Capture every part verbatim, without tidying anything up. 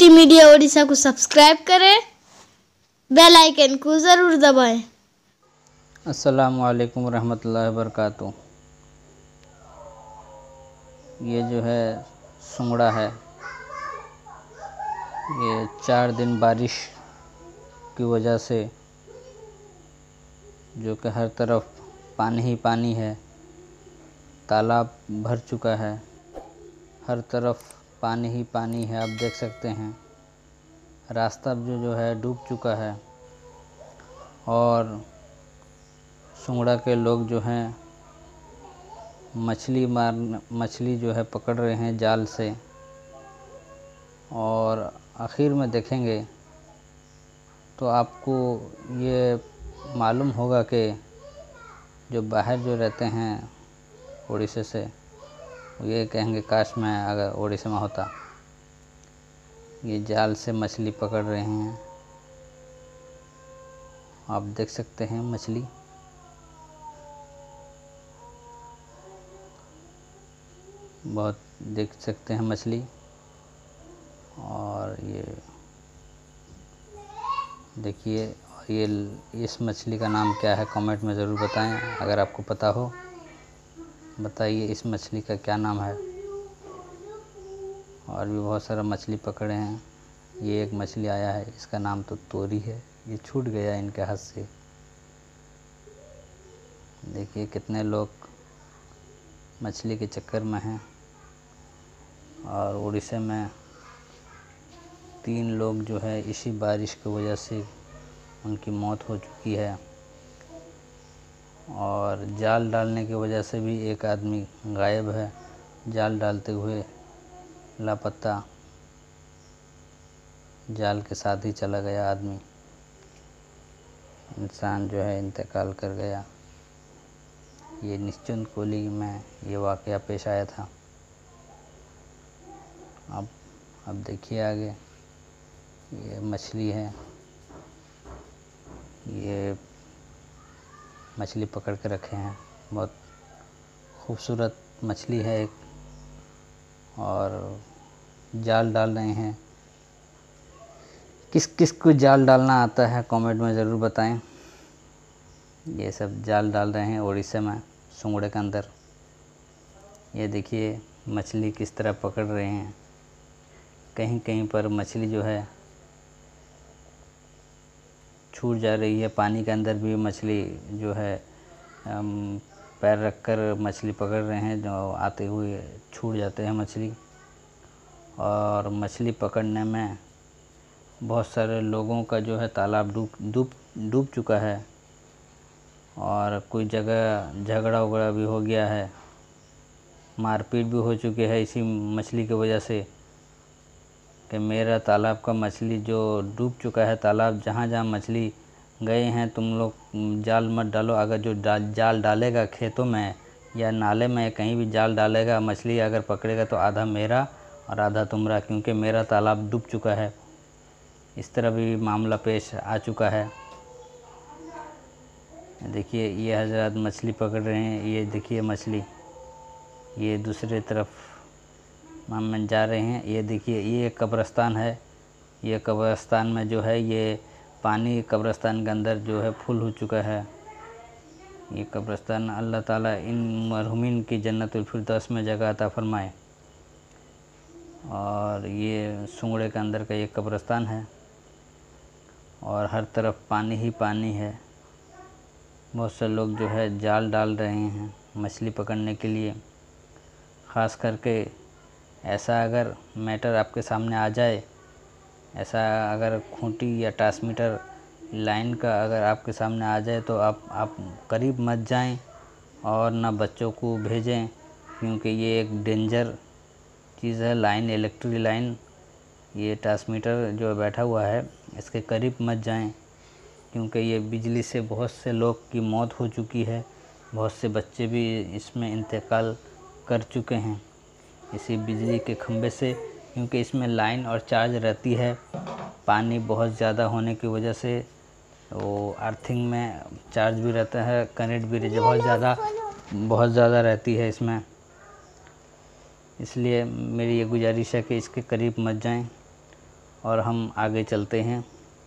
City media Odisha को subscribe करें, bell icon को ज़रूर दबाएं। अस्सलामु अलैकुम रहमतुल्लाहि व बरकातुहू। ये जो है सुंगड़ा है, ये चार दिन बारिश की वजह से जो कि हर तरफ पानी ही पानी है, तालाब भर चुका है, हर तरफ पानी ही पानी है। आप देख सकते हैं रास्ता जो जो है डूब चुका है और सुंगड़ा के लोग जो हैं मछली मार मछली जो है पकड़ रहे हैं जाल से। और आखिर में देखेंगे तो आपको ये मालूम होगा कि जो बाहर जो रहते हैं उड़ीसा से, ये कहेंगे काश मैं अगर उड़ीसा में होता। ये जाल से मछली पकड़ रहे हैं, आप देख सकते हैं मछली। बहुत देख सकते हैं मछली। और ये देखिए, ये इस मछली का नाम क्या है कमेंट में ज़रूर बताएं। अगर आपको पता हो बताइए इस मछली का क्या नाम है। और भी बहुत सारा मछली पकड़े हैं। ये एक मछली आया है, इसका नाम तो तोरी है, ये छूट गया इनके हाथ से। देखिए कितने लोग मछली के चक्कर में हैं। और उड़ीसा में तीन लोग जो है इसी बारिश की वजह से उनकी मौत हो चुकी है। और जाल डालने की वजह से भी एक आदमी गायब है, जाल डालते हुए लापता, जाल के साथ ही चला गया आदमी। इंसान जो है इंतकाल कर गया। ये निश्चिंत कोली में ये वाक़या पेश आया था। अब अब देखिए आगे, ये मछली है, ये मछली पकड़ के रखे हैं। बहुत खूबसूरत मछली है एक, और जाल डाल रहे हैं। किस किस को जाल डालना आता है कमेंट में ज़रूर बताएं। ये सब जाल डाल रहे हैं उड़ीसा में सुंगड़े के अंदर। ये देखिए मछली किस तरह पकड़ रहे हैं। कहीं कहीं पर मछली जो है छूट जा रही है। पानी के अंदर भी मछली जो है पैर रखकर मछली पकड़ रहे हैं, जो आते हुए छूट जाते हैं मछली। और मछली पकड़ने में बहुत सारे लोगों का जो है तालाब डूब डूब डूब चुका है। और कोई जगह झगड़ा उगड़ा भी हो गया है, मारपीट भी हो चुकी है इसी मछली की वजह से कि मेरा तालाब का मछली जो डूब चुका है। तालाब जहाँ जहाँ मछली गए हैं तुम लोग जाल मत डालो। अगर जो डाल जाल डालेगा खेतों में या नाले में, कहीं भी जाल डालेगा, मछली अगर पकड़ेगा तो आधा मेरा और आधा तुम्हारा, क्योंकि मेरा तालाब डूब चुका है। इस तरह भी मामला पेश आ चुका है। देखिए ये हजरत मछली पकड़ रहे हैं। ये देखिए मछली, ये दूसरे तरफ मामन जा रहे हैं। ये देखिए ये एक कब्रिस्तान है। ये कब्रिस्तान में जो है ये पानी कब्रिस्तान के अंदर जो है फुल हो चुका है। ये कब्रिस्तान, अल्लाह ताला इन मरहुमीन की जन्नतुल फिरदौस में जगह अता फरमाए। और ये सुंगड़े के अंदर का ये कब्रिस्तान है और हर तरफ पानी ही पानी है। बहुत से लोग जो है जाल डाल रहे हैं मछली पकड़ने के लिए। ख़ास करके ऐसा अगर मैटर आपके सामने आ जाए, ऐसा अगर खूंटी या ट्रांसमीटर लाइन का अगर आपके सामने आ जाए तो आप आप करीब मत जाएं और ना बच्चों को भेजें, क्योंकि ये एक डेंजर चीज़ है। लाइन, इलेक्ट्रिक लाइन, ये ट्रांसमीटर जो बैठा हुआ है इसके करीब मत जाएं, क्योंकि ये बिजली से बहुत से लोग की मौत हो चुकी है। बहुत से बच्चे भी इसमें इंतकाल कर चुके हैं इसी बिजली के खंभे से, क्योंकि इसमें लाइन और चार्ज रहती है। पानी बहुत ज़्यादा होने की वजह से वो अर्थिंग में चार्ज भी रहता है, करंट भी बहुत ज़्यादा बहुत ज़्यादा रहती है इसमें। इसलिए मेरी ये गुजारिश है कि इसके करीब मत जाएं। और हम आगे चलते हैं।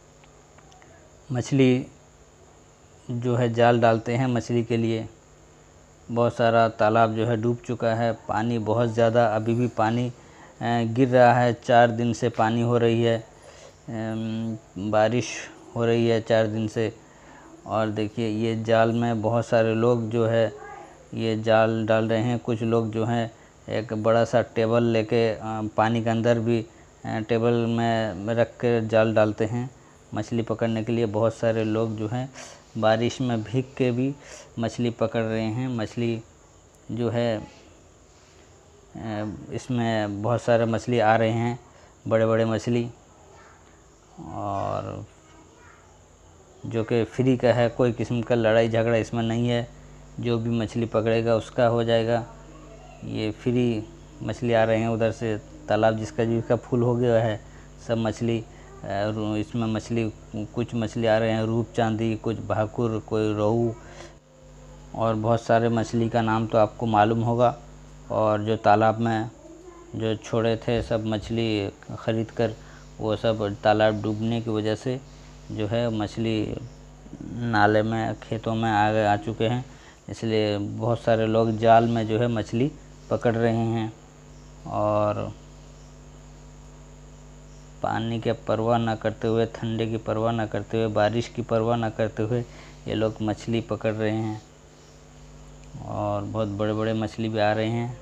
मछली जो है जाल डालते हैं मछली के लिए। बहुत सारा तालाब जो है डूब चुका है, पानी बहुत ज़्यादा, अभी भी पानी गिर रहा है। चार दिन से पानी हो रही है, बारिश हो रही है चार दिन से। और देखिए ये जाल में बहुत सारे लोग जो है ये जाल डाल रहे हैं। कुछ लोग जो हैं एक बड़ा सा टेबल लेके पानी के अंदर भी टेबल में रख कर जाल डालते हैं मछली पकड़ने के लिए। बहुत सारे लोग जो हैं बारिश में भीग के भी मछली पकड़ रहे हैं। मछली जो है इसमें बहुत सारे मछली आ रहे हैं, बड़े बड़े मछली, और जो कि फ्री का है। कोई किस्म का लड़ाई झगड़ा इसमें नहीं है। जो भी मछली पकड़ेगा उसका हो जाएगा। ये फ्री मछली आ रहे हैं उधर से। तालाब जिसका जिसका फुल हो गया है सब मछली इसमें मछली कुछ मछली आ रहे हैं, रूप चांदी, कुछ भाकुर, कोई रोहू, और बहुत सारे मछली का नाम तो आपको मालूम होगा। और जो तालाब में जो छोड़े थे सब मछली ख़रीद कर, वो सब तालाब डूबने की वजह से जो है मछली नाले में खेतों में आ गए आ चुके हैं। इसलिए बहुत सारे लोग जाल में जो है मछली पकड़ रहे हैं। और पानी के परवाह ना करते हुए, ठंडे की परवाह ना करते हुए, बारिश की परवाह ना करते हुए ये लोग मछली पकड़ रहे हैं। और बहुत बड़े बड़े मछली भी आ रहे हैं।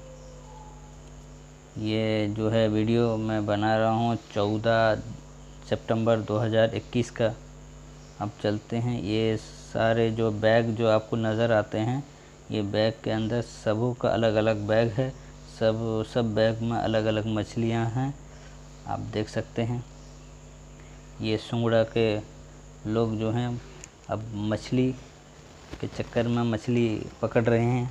ये जो है वीडियो मैं बना रहा हूँ चौदह सितंबर दो हज़ार इक्कीस का। अब चलते हैं। ये सारे जो बैग जो आपको नज़र आते हैं, ये बैग के अंदर सबों का अलग अलग बैग है। सब सब बैग में अलग अलग मछलियाँ हैं, आप देख सकते हैं। ये सुंगड़ा के लोग जो हैं अब मछली के चक्कर में मछली पकड़ रहे हैं।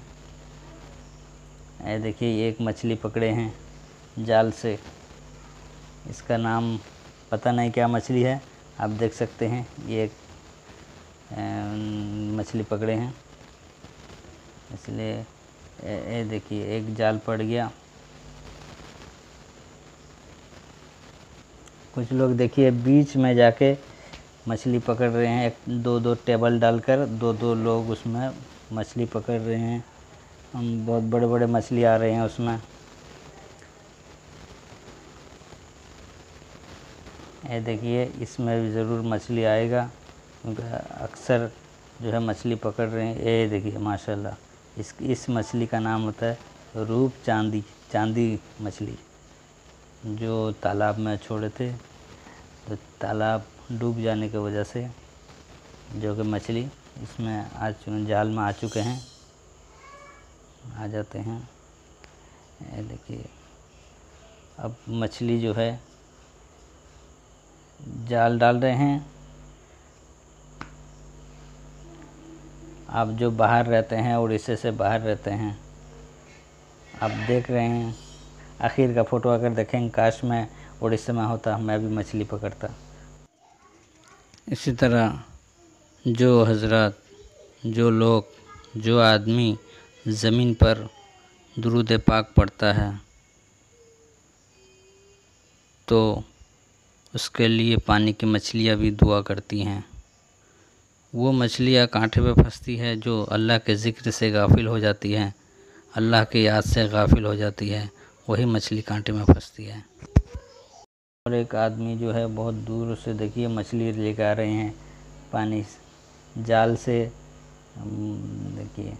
ये देखिए ये एक मछली पकड़े हैं जाल से। इसका नाम पता नहीं क्या मछली है, आप देख सकते हैं। ये एक मछली पकड़े हैं, इसलिए ये देखिए एक जाल पड़ गया। कुछ लोग देखिए बीच में जाके मछली पकड़ रहे हैं। एक दो दो टेबल डालकर दो दो लोग उसमें मछली पकड़ रहे हैं। हम बहुत बड़े बड़े मछली आ रहे हैं उसमें। ये देखिए इसमें भी ज़रूर मछली आएगा, क्योंकि अक्सर जो है मछली पकड़ रहे हैं। ये देखिए माशाल्लाह, इस इस मछली का नाम होता है रूप चांदी, चांदी मछली, जो तालाब में छोड़े थे। तो तालाब डूब जाने की वजह से जो कि मछली इसमें आ चुके, जाल में आ चुके हैं, आ जाते हैं। ये देखिए अब मछली जो है जाल डाल रहे हैं। आप जो बाहर रहते हैं, उड़ीसा से बाहर रहते हैं, आप देख रहे हैं। आखिर का फ़ोटो अगर देखेंगे, काश में उड़ीसा में होता, मैं भी मछली पकड़ता। इसी तरह जो हजरत, जो लोग, जो आदमी ज़मीन पर दुरूद पाक पढ़ता है तो उसके लिए पानी की मछलियाँ भी दुआ करती हैं। वो मछलियाँ कांटे पे फंसती है जो अल्लाह के ज़िक्र से गाफिल हो जाती है, अल्लाह की याद से गाफिल हो जाती है, वही मछली कांटे में फंसती है। और एक आदमी जो है बहुत दूर से देखिए मछली लेकर आ रहे हैं पानी जाल से। देखिए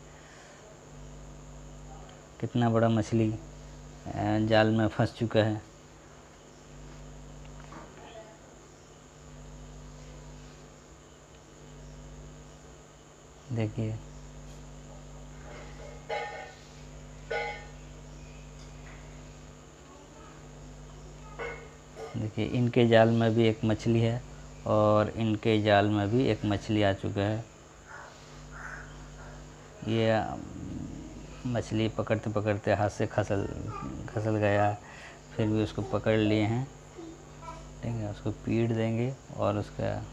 कितना बड़ा मछली जाल में फंस चुका है। देखिए देखिए इनके जाल में भी एक मछली है और इनके जाल में भी एक मछली आ चुका है। ये मछली पकड़ते पकड़ते हाथ से खसल खसल गया, फिर भी उसको पकड़ लिए हैं। ठीक है, उसको पीट देंगे और उसका।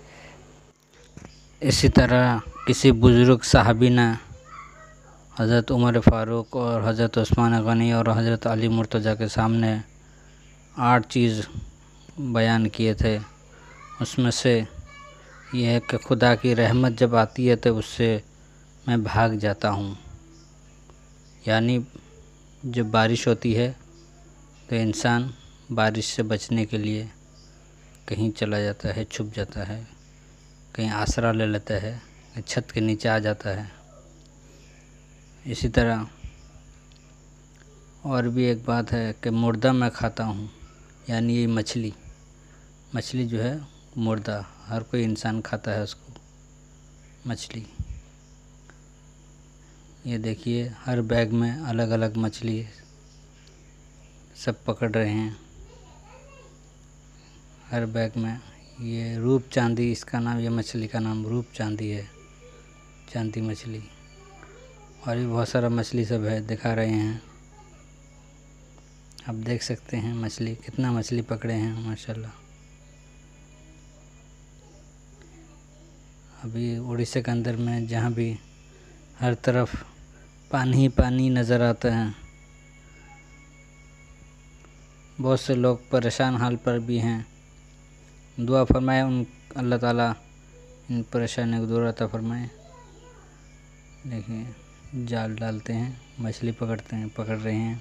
इसी तरह किसी बुज़ुर्ग साहबी ने हज़रत उमर फ़ारूक और हज़रत उस्मान गनी और हज़रत अली मुर्तज़ा के सामने आठ चीज़ बयान किए थे, उसमें से ये है कि खुदा की रहमत जब आती है तो उससे मैं भाग जाता हूँ। यानी जब बारिश होती है तो इंसान बारिश से बचने के लिए कहीं चला जाता है, छुप जाता है, कहीं आसरा ले लेता है, छत के नीचे आ जाता है। इसी तरह और भी एक बात है कि मुर्दा मैं खाता हूँ, यानी ये मछली मछली जो है मुर्दा, हर कोई इंसान खाता है उसको, मछली। ये देखिए हर बैग में अलग अलग मछली सब पकड़ रहे हैं, हर बैग में। ये रूप चांदी इसका नाम, ये मछली का नाम रूप चांदी है, चांदी मछली। और भी बहुत सारा मछली सब है, दिखा रहे हैं। आप देख सकते हैं मछली, कितना मछली पकड़े हैं माशाल्लाह। अभी उड़ीसा के अंदर में जहाँ भी हर तरफ पानी ही पानी नज़र आता है, बहुत से लोग परेशान हाल पर भी हैं। दुआ फरमाए उन अल्लाह ताला इन परेशानियों को दूर अता फरमाए। देखिए जाल डालते हैं, मछली पकड़ते हैं, पकड़ रहे हैं।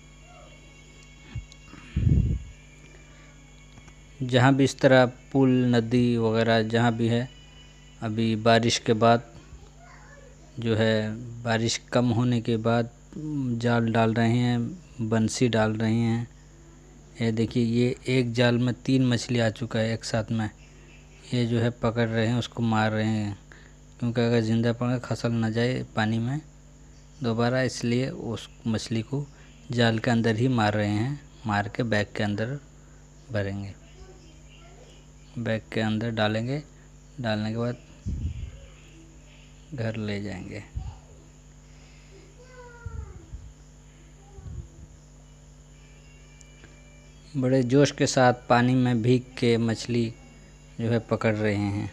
जहाँ भी इस तरह पुल, नदी वगैरह जहाँ भी है, अभी बारिश के बाद जो है, बारिश कम होने के बाद जाल डाल रहे हैं, बंसी डाल रहे हैं। ये देखिए ये एक जाल में तीन मछली आ चुका है एक साथ में। ये जो है पकड़ रहे हैं, उसको मार रहे हैं, क्योंकि अगर ज़िंदा पकड़ खसल ना जाए पानी में दोबारा, इसलिए उस मछली को जाल के अंदर ही मार रहे हैं। मार के बैग के अंदर भरेंगे, बैग के अंदर डालेंगे, डालने के बाद घर ले जाएंगे। बड़े जोश के साथ पानी में भीग के मछली जो है पकड़ रहे हैं।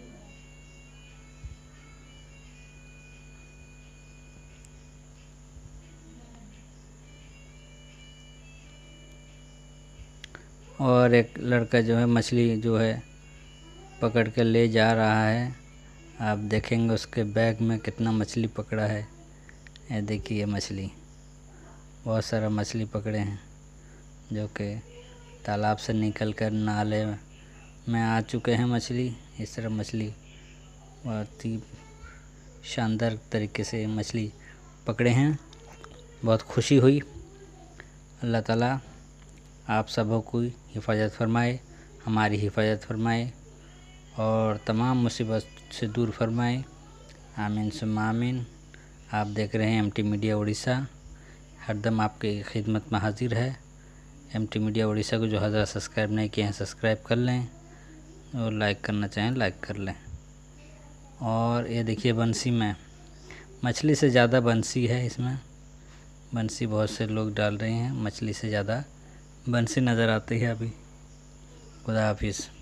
और एक लड़का जो है मछली जो है पकड़ के ले जा रहा है। आप देखेंगे उसके बैग में कितना मछली पकड़ा है। ये देखिए मछली, बहुत सारा मछली पकड़े हैं, जो कि तालाब से निकलकर नाले में आ चुके हैं मछली। इस तरह मछली बहुत ही शानदार तरीके से मछली पकड़े हैं। बहुत खुशी हुई। अल्लाह ताला आप सबों को हिफाजत फरमाए, हमारी हिफाजत फरमाए और तमाम मुसीबत से दूर फरमाए। आमीन सुम्मा आमीन। आप देख रहे हैं एम टी मीडिया उड़ीसा, हरदम आपकी खिदमत में हाजिर है। एम टी मीडिया उड़ीसा को जो हज़ार सब्सक्राइब नहीं किए हैं सब्सक्राइब कर लें, और लाइक करना चाहें लाइक कर लें। और ये देखिए बंसी में मछली से ज़्यादा बंसी है, इसमें बंसी बहुत से लोग डाल रहे हैं, मछली से ज़्यादा बंसी नज़र आती है अभी। खुदा हाफिज़।